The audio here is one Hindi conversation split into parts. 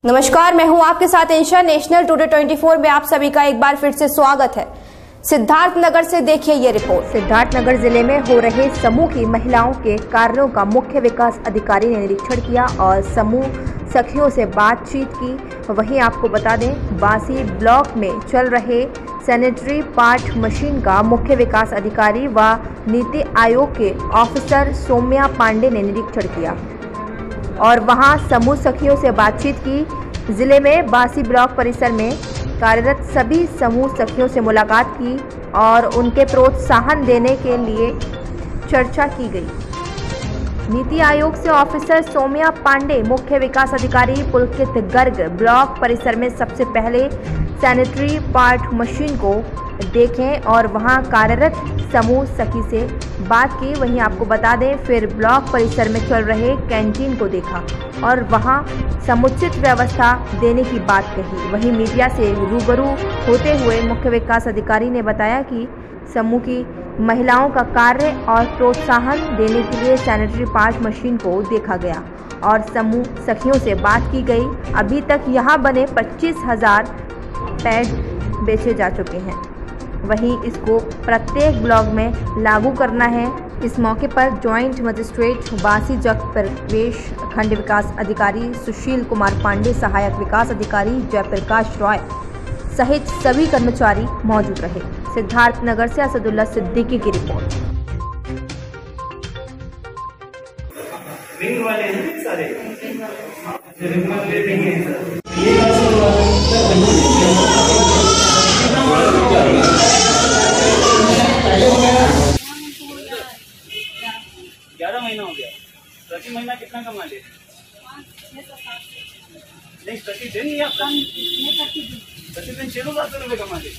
नमस्कार, मैं हूं आपके साथ इंशा। नेशनल टुडे 24 में आप सभी का एक बार फिर से स्वागत है। सिद्धार्थनगर से देखिए ये रिपोर्ट। सिद्धार्थनगर जिले में हो रहे समूह की महिलाओं के कार्यों का मुख्य विकास अधिकारी ने निरीक्षण किया और समूह सखियों से बातचीत की। वहीं आपको बता दें, बासी ब्लॉक में चल रहे सैनिटरी पैड मशीन का मुख्य विकास अधिकारी व नीति आयोग के ऑफिसर सौम्या पांडे ने निरीक्षण किया और वहां समूह सखियों से बातचीत की। जिले में बासी ब्लॉक परिसर में कार्यरत सभी समूह सखियों से मुलाकात की और उनके प्रोत्साहन देने के लिए चर्चा की गई। नीति आयोग से ऑफिसर सौम्या पांडे, मुख्य विकास अधिकारी पुलकित गर्ग ब्लॉक परिसर में सबसे पहले सैनिटरी पैड मशीन को देखें और वहां कार्यरत समूह सखी से बात की। वहीं आपको बता दें, फिर ब्लॉक परिसर में चल रहे कैंटीन को देखा और वहां समुचित व्यवस्था देने की बात कही। वहीं मीडिया से रूबरू होते हुए मुख्य विकास अधिकारी ने बताया कि समूह की महिलाओं का कार्य और प्रोत्साहन देने के लिए सैनिटरी पैड मशीन को देखा गया और समूह सखियों से बात की गई। अभी तक यहां बने 25,000 पैड बेचे जा चुके हैं। वहीं इसको प्रत्येक ब्लॉक में लागू करना है। इस मौके पर ज्वाइंट मजिस्ट्रेट बासी जग प्रवेश, खंड विकास अधिकारी सुशील कुमार पांडे, सहायक विकास अधिकारी जयप्रकाश रॉय सहित सभी कर्मचारी मौजूद रहे। सिद्धार्थनगर से असदुल्ला सिद्दीकी की रिपोर्ट। रिंग वाले हैं सारे, रिंग वाले हैं सर। महीना हो गया। प्रति महीना कितना कमा ले? नहीं, प्रतिदिन या प्रतिदिन 600-700 रुपये कमा ले।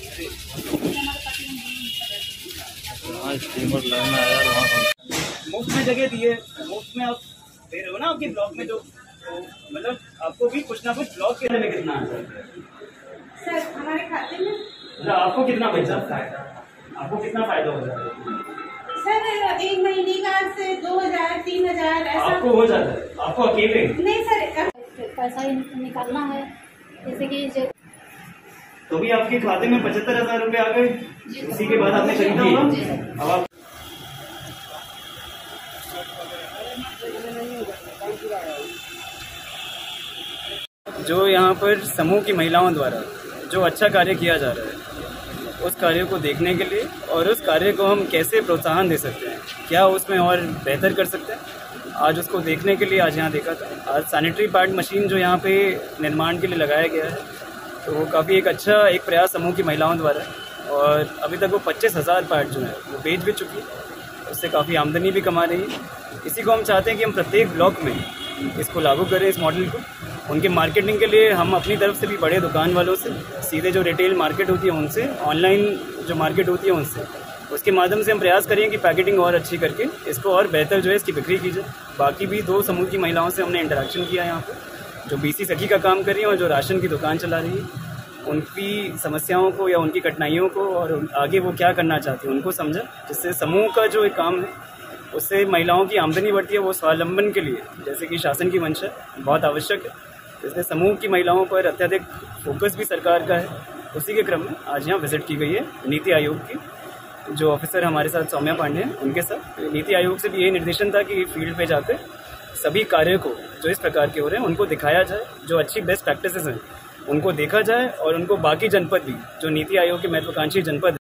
मुफ्त में जगह दिए, मुफ्त में आप दे रहे हो ना आपकी ब्लॉक में, जो तो मतलब आपको भी कुछ ना कुछ ब्लॉक के में कितना आता है सर हमारे खाते में? मतलब आपको कितना बच जाता है, आपको कितना फायदा हो जाता है? सर एक महीने का से 2,000-3,000 ऐसा आपको हो जाता है? आपको अकेले? नहीं सर, पैसा ही निकालना है, जैसे कि तो भी आपके खाते में 75,000 रुपए आ गए। उसी के बाद आपने खरीदा होगा। अब आप जो यहाँ पर समूह की महिलाओं द्वारा जो अच्छा कार्य किया जा रहा है, उस कार्य को देखने के लिए और उस कार्य को हम कैसे प्रोत्साहन दे सकते हैं, क्या उसमें और बेहतर कर सकते हैं, आज उसको देखने के लिए आज यहाँ देखा था। आज सैनिटरी पैड मशीन जो यहाँ पे निर्माण के लिए लगाया गया है, तो वो काफ़ी एक अच्छा एक प्रयास समूह की महिलाओं द्वारा है और अभी तक वो 25,000 पैड जो है वो बेच भी चुकी है। उससे काफ़ी आमदनी भी कमा रही है। इसी को हम चाहते हैं कि हम प्रत्येक ब्लॉक में इसको लागू करें, इस मॉडल को। उनके मार्केटिंग के लिए हम अपनी तरफ से भी बड़े दुकान वालों से, सीधे जो रिटेल मार्केट होती है उनसे, ऑनलाइन जो मार्केट होती है उनसे, उसके माध्यम से हम प्रयास करें कि पैकेटिंग और अच्छी करके इसको और बेहतर जो है इसकी बिक्री की जाए। बाकी भी 2 समूह की महिलाओं से हमने इंटरेक्शन किया यहाँ पर, जो बीसी सखी का काम कर रही है और जो राशन की दुकान चला रही है। उनकी समस्याओं को या उनकी कठिनाइयों को और आगे वो क्या करना चाहती हैं उनको समझा, जिससे समूह का जो एक काम है उससे महिलाओं की आमदनी बढ़ती है। वो स्वावलंबन के लिए, जैसे कि शासन की मंशा बहुत आवश्यक है, इसलिए समूह की महिलाओं पर अत्यधिक फोकस भी सरकार का है। उसी के क्रम में आज यहाँ विजिट की गई है नीति आयोग की, जो ऑफिसर हमारे साथ सौम्या पांडे हैं उनके साथ। नीति आयोग से भी यही निर्देशन था कि फील्ड पे जाकर सभी कार्य को जो इस प्रकार के हो रहे हैं उनको दिखाया जाए, जो अच्छी बेस्ट प्रैक्टिसेस हैं उनको देखा जाए और उनको बाकी जनपद भी, जो नीति आयोग के महत्वाकांक्षी जनपद